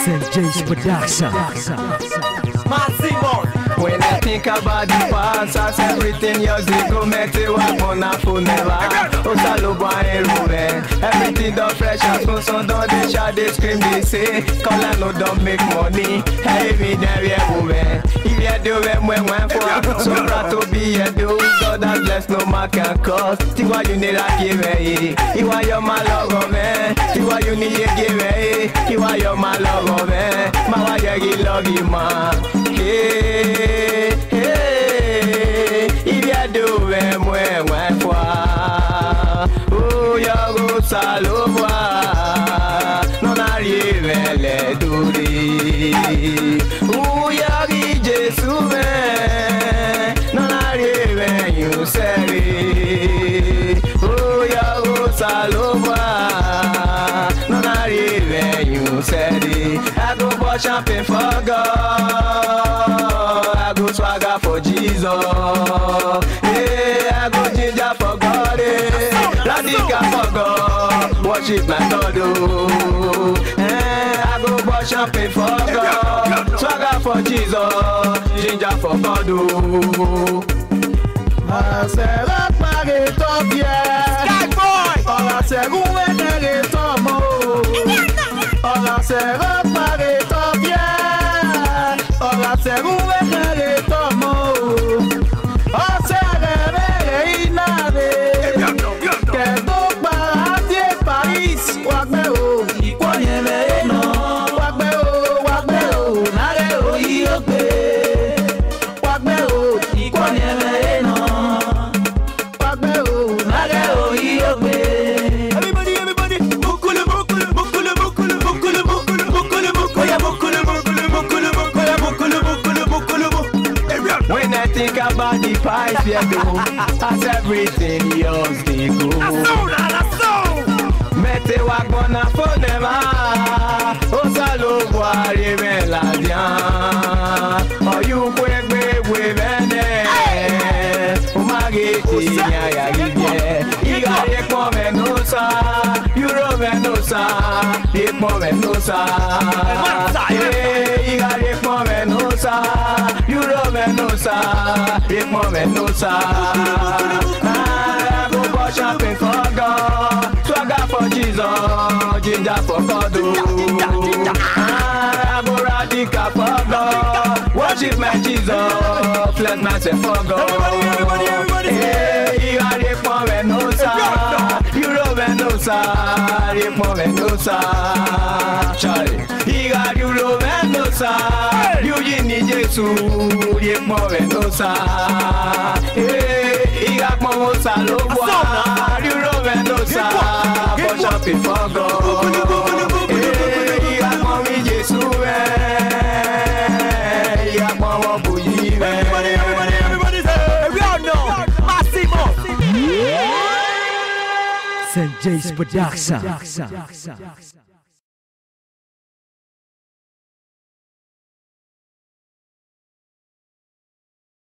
St. James Production. Massimo. When I think about the past, as everything years ago, make it work on a phone never. Everything done fresh as no sun, don't they shout, they scream, they say, call and no don't make money. Hey, me there, yeah, woman. If you do it, when for so proud to be a do, God has blessed no man can cause. See what you need, I give it. You want your my love, man. See what you need, give it. You want your my love, man. My wife, you love you, man. Hey, hey, if you do it, when for oh, you salova, non arrive le duri. Oh, you Gesù, non arrive you seri. Oh, you salova, non arrive you seri. I go pour champagne for God, I go swagger for Jesus. Yeah, I go ginger for God. Radical for God, worship my God. I go pour champagne for God, swagger for Jesus, ginger for God. Será para Tobia, Skyboy. Ora según en el tomo. Ora será para Tobia. Ora según en el tomo. O se y nave. Que no para de país. Wagbeo y cuanyele no. Wagbeo, nare o iope. Wagbeo y cuanyele no. When I think about the past, yeah, do as everything yours they go. Mete wa bona fonema, o salo boire me la dia. O you kwegbe we bene, o mageti ya ya gide. Iga ye po menosa, euro menosa, ye po menosa. Iga ye po menosa, euro menosa, ye po menosa. I go pour champagne for God, swagger for Jesus, ginger for God. I go radical for God, worship my Jesus, bless myself for God. Hey, you are the pomenosa, you are Venosa, the pomenosa. Charlie, you are you Venosa, you need Jesus, the pomenosa. Hey, you are pomosa loboa, you are Venosa, for shopping for God. Hey, you are mommy Jesus, you are mama bougie. Everybody say, we all know. Massimo. St. James Production.